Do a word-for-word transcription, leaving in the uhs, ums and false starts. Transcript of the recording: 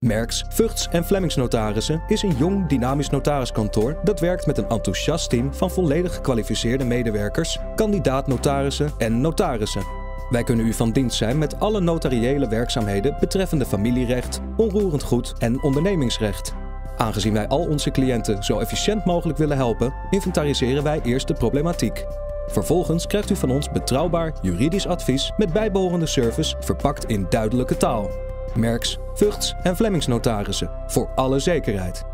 Merks, Vugts en Flemings Notarissen is een jong, dynamisch notariskantoor dat werkt met een enthousiast team van volledig gekwalificeerde medewerkers, kandidaat-notarissen en notarissen. Wij kunnen u van dienst zijn met alle notariële werkzaamheden betreffende familierecht, onroerend goed en ondernemingsrecht. Aangezien wij al onze cliënten zo efficiënt mogelijk willen helpen, inventariseren wij eerst de problematiek. Vervolgens krijgt u van ons betrouwbaar juridisch advies met bijbehorende service verpakt in duidelijke taal. Merks, Vugts en Flemings Notarissen, voor alle zekerheid.